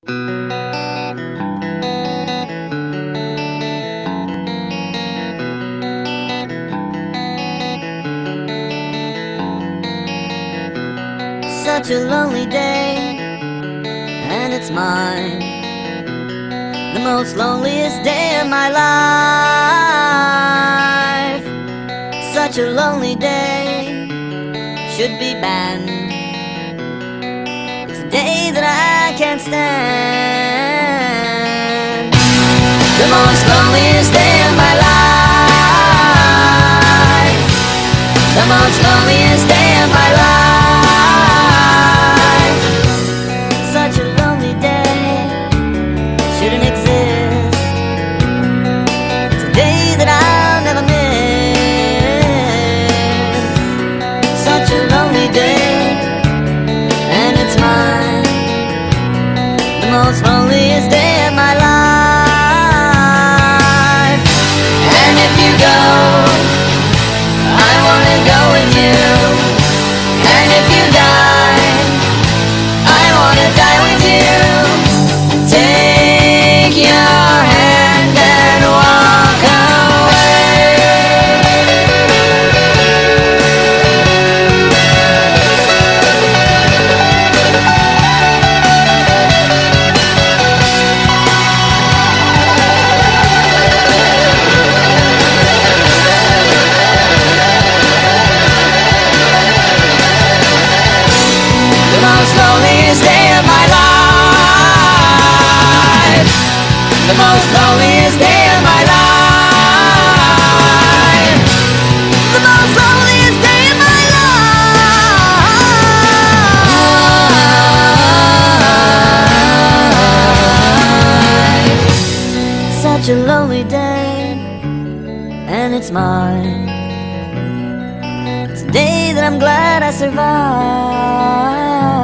Such a lonely day, and it's mine, the most loneliest day of my life. Such a lonely day, should be banned. It's a day that I can't stand. The most loneliest day of my life. The most loneliest day of my life. Such a lonely day, shouldn't exist. It's a day that I'll never miss. Such a lonely day, and it's mine, the most loneliest day of my life. And if you go, I wanna go with you. And if you die, I wanna die with you. Take your hand and walk away. The most loneliest day of my life. The most loneliest day of my life. The most loneliest day of my life. Such a lonely day, and it's mine. It's a day that I'm glad I survived.